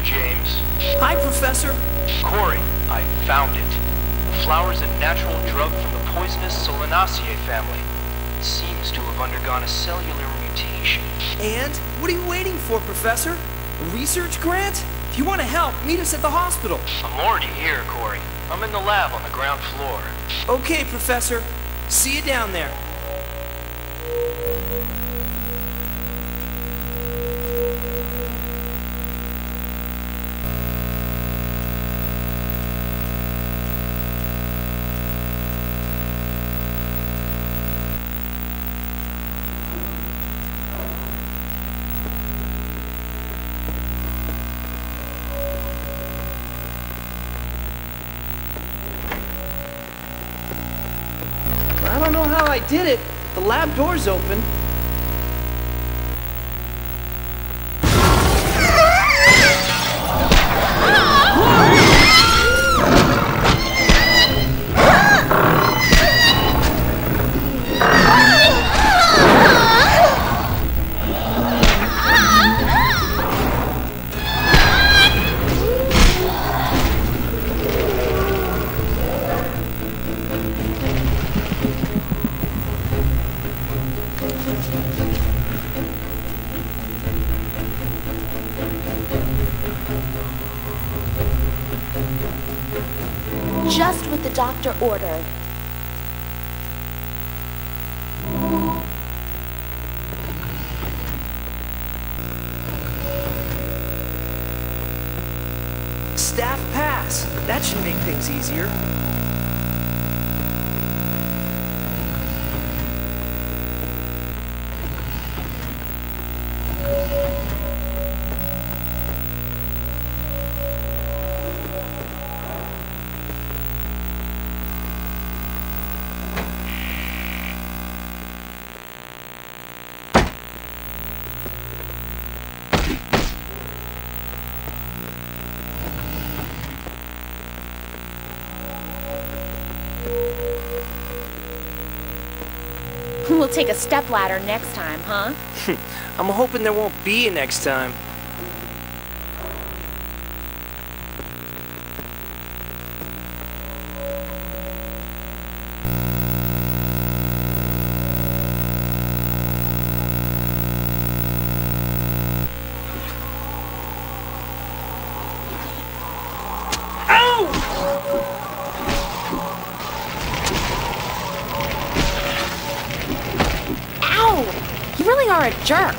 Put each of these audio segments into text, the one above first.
James. Hi, Professor. Corey, I found it. The flower is a natural drug from the poisonous Solanaceae family. It seems to have undergone a cellular mutation. And? What are you waiting for, Professor? A research grant? If you want to help, meet us at the hospital. I'm already here, Corey. I'm in the lab on the ground floor. Okay, Professor. See you down there. I don't know how I did it. The lab door's open. Just what the doctor ordered. Staff pass. That should make things easier. We'll take a stepladder next time, huh? I'm hoping there won't be a next time. You really are a jerk.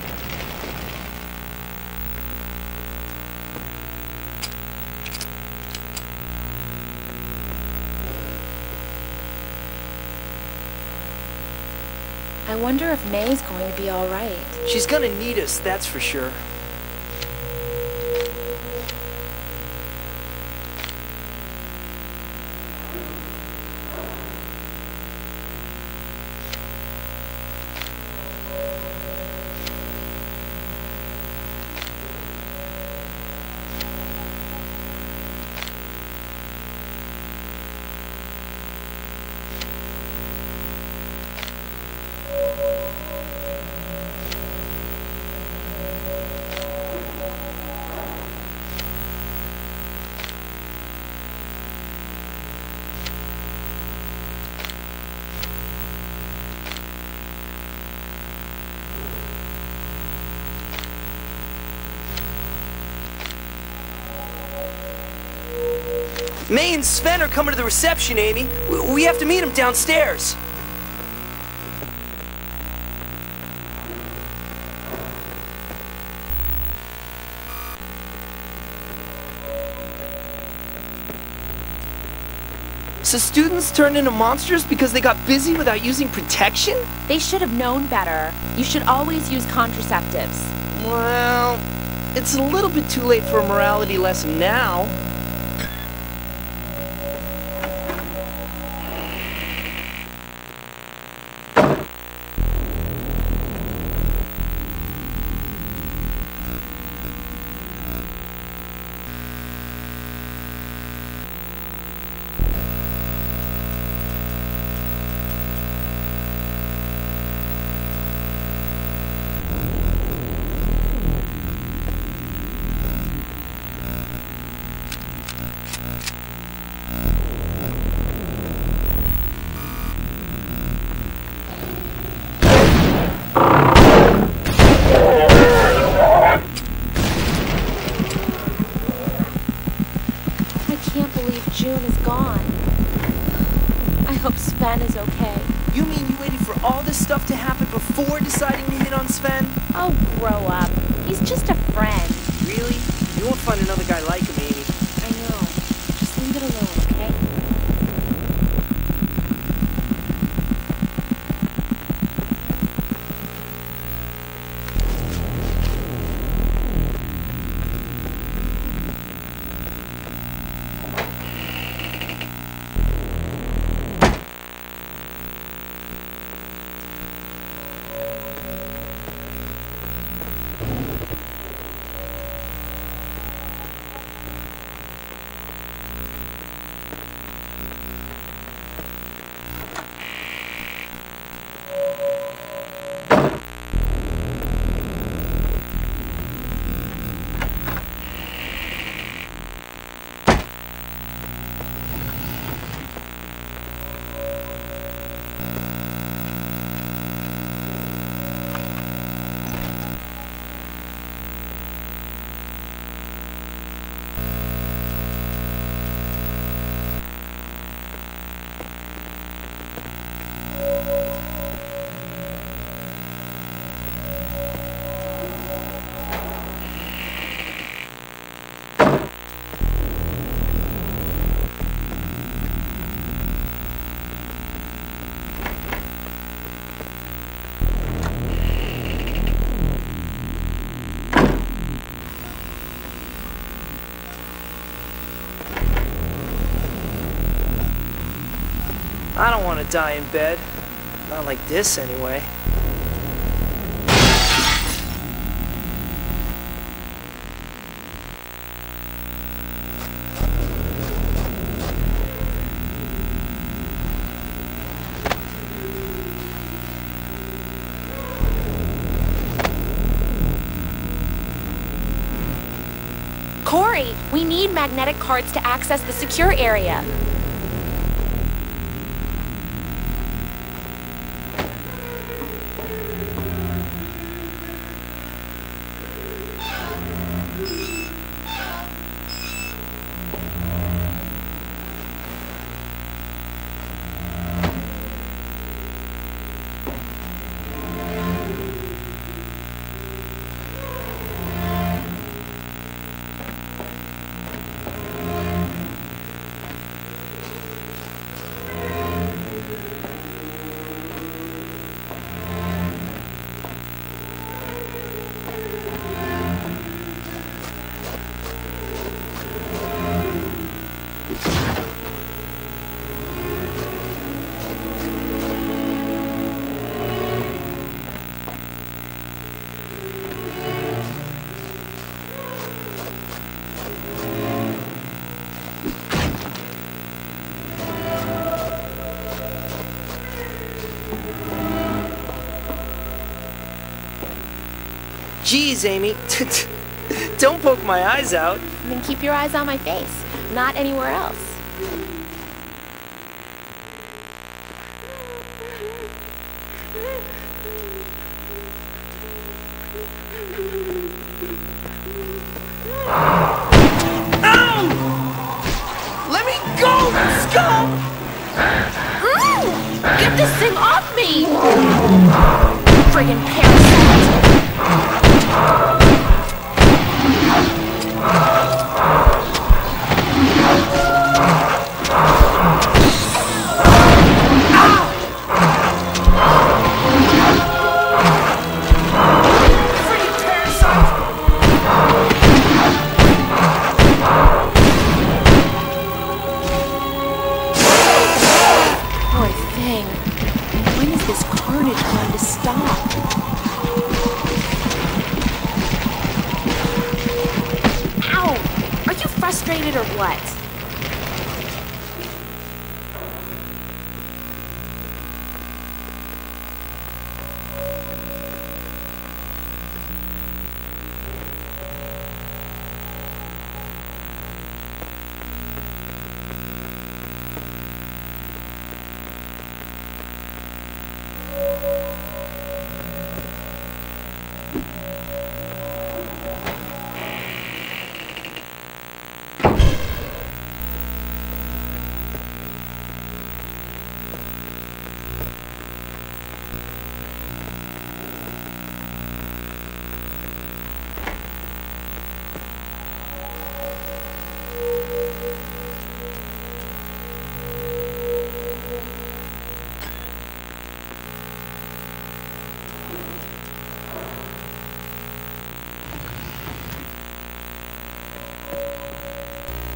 I wonder if May's going to be all right. She's gonna need us, that's for sure. May and Sven are coming to the reception, Amy. We have to meet them downstairs. So students turned into monsters because they got busy without using protection? They should have known better. You should always use contraceptives. Well, it's a little bit too late for a morality lesson now. I can't believe June is gone. I hope Sven is okay. You mean you waited for all this stuff to happen before deciding to hit on Sven? Oh, grow up. He's just a friend. Really? You won't find another guy like him, Amy. I know. Just leave it alone, okay? I don't want to die in bed. Not like this, anyway. Corey, we need magnetic cards to access the secure area. Jeez, Amy. Don't poke my eyes out. Then keep your eyes on my face, not anywhere else. Ow! Let me go, scum! Get this thing off me! Friggin' parasite! Frustrated or what?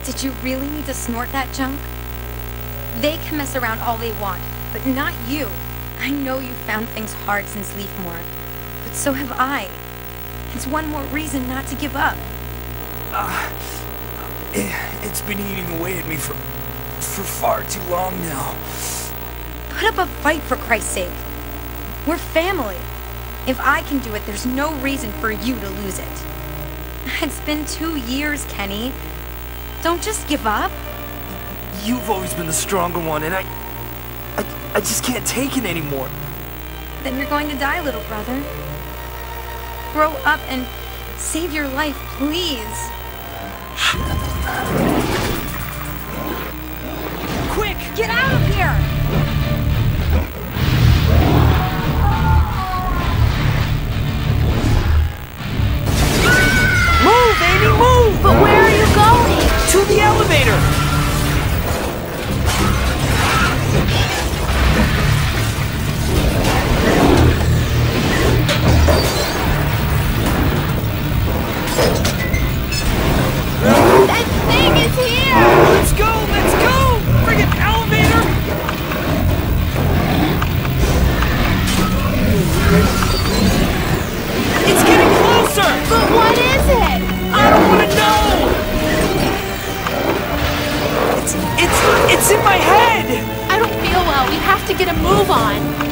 Did you really need to snort that junk? They can mess around all they want, but not you. I know you found things hard since Leafmore, but so have I. It's one more reason not to give up. It's been eating away at me for far too long now. Put up a fight, for Christ's sake. We're family. If I can do it, there's no reason for you to lose it. It's been 2 years, Kenny. Don't just give up. You've always been the stronger one, and I just can't take it anymore. Then you're going to die, little brother. Grow up and save your life, please. Quick! Get out of here! Move, Amy, move! But where are you going? To the elevator! That thing is here! Let's go! Let's go! Friggin' elevator! It's getting closer! But what is it? I don't want to know! It's in my head! I don't feel well. We have to get a move on.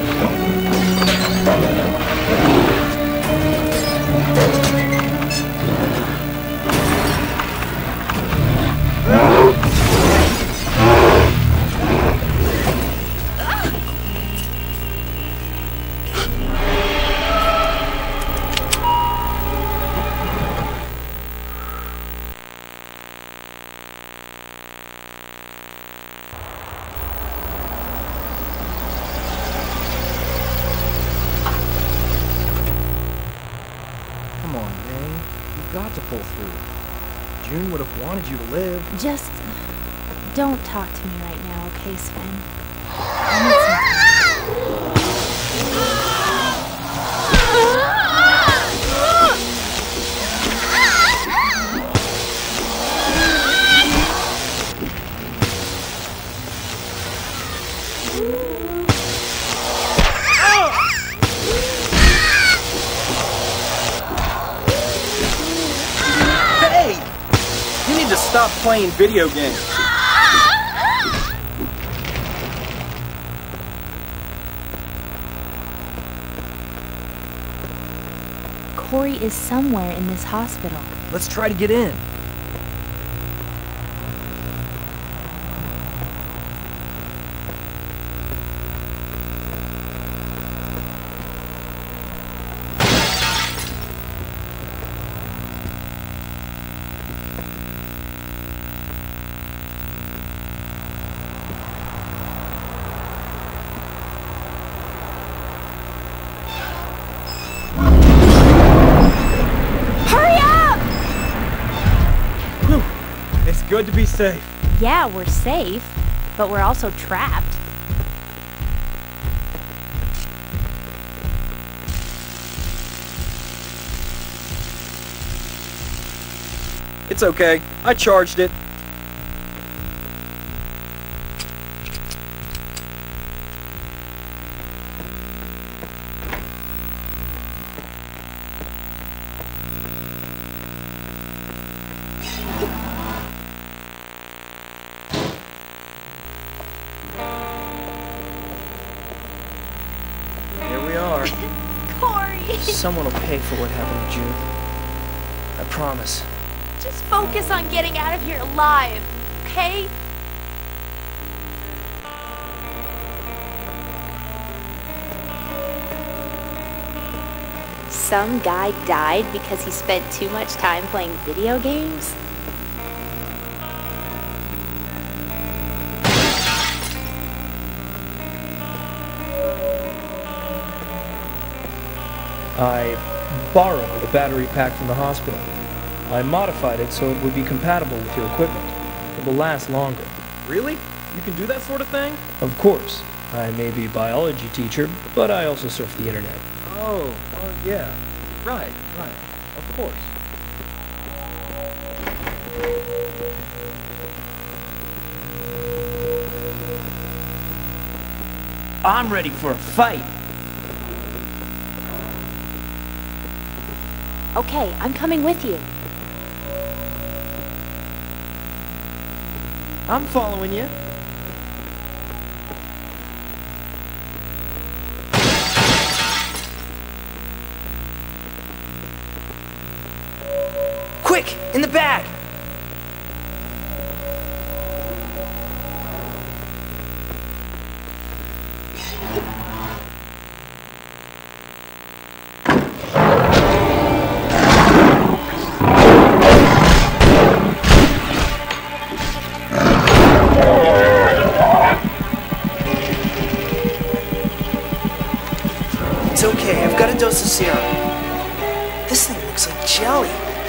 Come on, May. You've got to pull through. June would have wanted you to live. Just don't talk to me right now, okay, Sven? Hey! You need to stop playing video games. Corey is somewhere in this hospital. Let's try to get in. Hurry up! It's good to be safe. Yeah, we're safe, but we're also trapped. It's okay. I charged it. Here we are. Corey! Someone will pay for what happened to June. I promise. Just focus on getting out of here alive, okay? Some guy died because he spent too much time playing video games? I borrowed a battery pack from the hospital. I modified it so it would be compatible with your equipment. It will last longer. Really? You can do that sort of thing? Of course, I may be a biology teacher, but I also surf the internet. Oh, yeah. Right. Of course. I'm ready for a fight. Okay, I'm coming with you. I'm following you. Quick, in the bag! It's okay, I've got a dose of serum. This thing looks like jelly.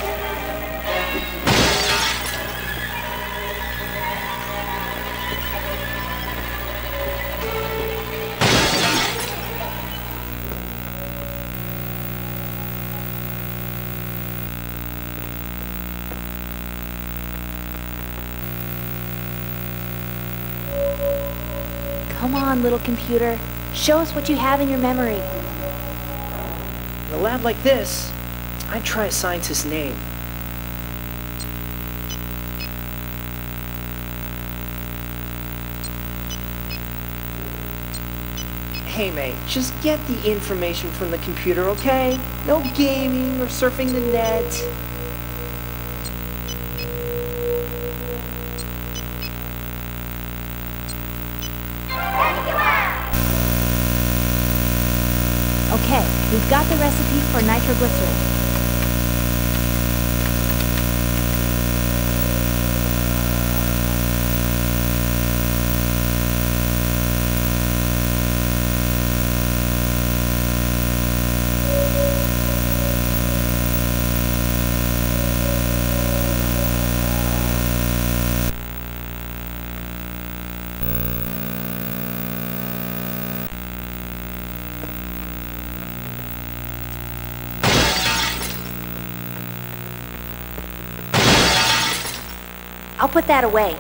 Come on, little computer. Show us what you have in your memory. In a lab like this, I'd try a scientist's name. Hey mate, just get the information from the computer, okay? No gaming or surfing the net. Okay, we've got the recipe for nitroglycerin. I'll put that away.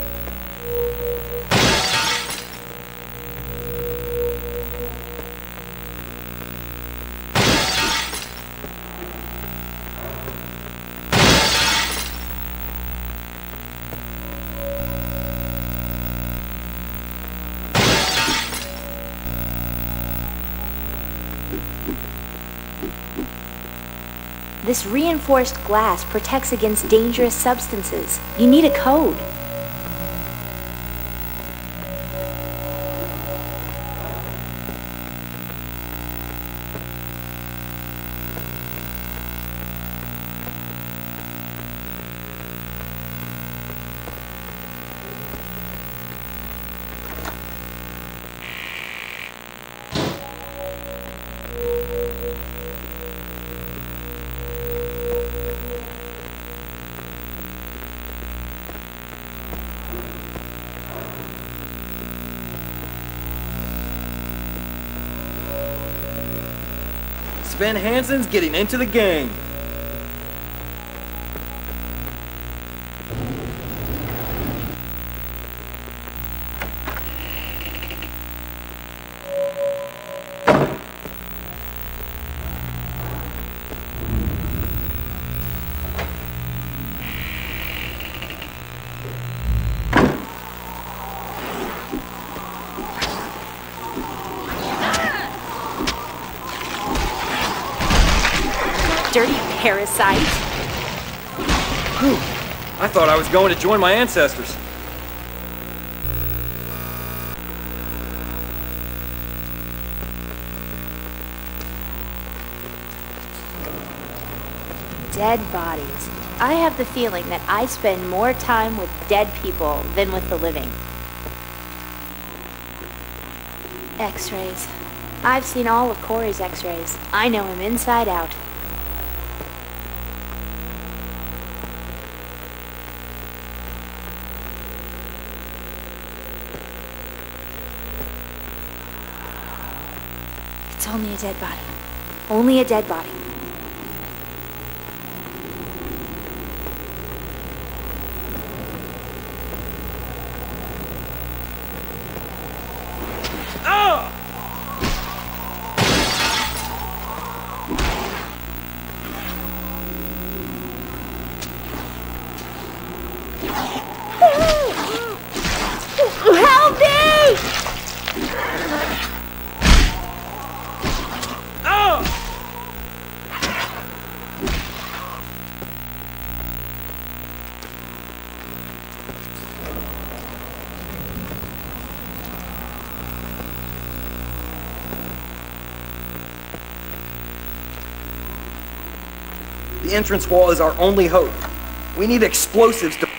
This reinforced glass protects against dangerous substances. You need a code. Sven Hansen's getting into the game. Dirty parasite. Whew. I thought I was going to join my ancestors. Dead bodies. I have the feeling that I spend more time with dead people than with the living. X-rays. I've seen all of Corey's X-rays. I know him inside out. It's only a dead body. Only a dead body. Oh! The entrance wall is our only hope. We need explosives to